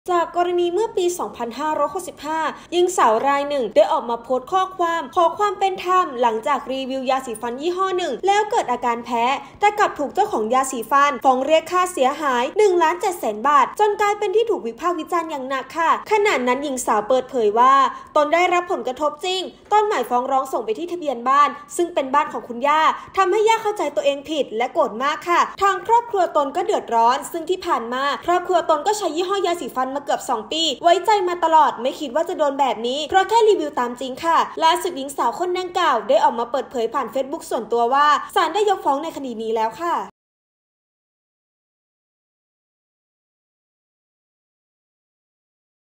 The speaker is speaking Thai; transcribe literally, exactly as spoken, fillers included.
จากกรณีเมื่อปี สองพันห้าร้อยหกสิบห้า หญิงสาวรายหนึ่งได้ออกมาโพสต์ข้อความขอความเป็นธรรมหลังจากรีวิวยาสีฟันยี่ห้อหนึ่งแล้วเกิดอาการแพ้แต่กลับถูกเจ้าของยาสีฟันฟ้องเรียกค่าเสียหาย หนึ่งล้านเจ็ดแสน บาทจนกลายเป็นที่ถูกวิพากษ์วิจารณ์อย่างหนักค่ะขณะนั้นหญิงสาวเปิดเผยว่าตนได้รับผลกระทบจริงตอนหมายฟ้องร้องส่งไปที่ทะเบียนบ้านซึ่งเป็นบ้านของคุณย่าทำให้ย่าเข้าใจตัวเองผิดและโกรธมากค่ะทางครอบครัวตนก็เดือดร้อนซึ่งที่ผ่านมาครอบครัวตนก็ใช้ยี่ห้อยาสีฟันมาเกือบสองปีไว้ใจมาตลอดไม่คิดว่าจะโดนแบบนี้เพราะแค่รีวิวตามจริงค่ะล่าสุดหญิงสาวคนดังกล่าวได้ออกมาเปิดเผยผ่านเฟซบุ๊กส่วนตัวว่าศาลได้ยกฟ้องในคดีนี้แล้วค่ะ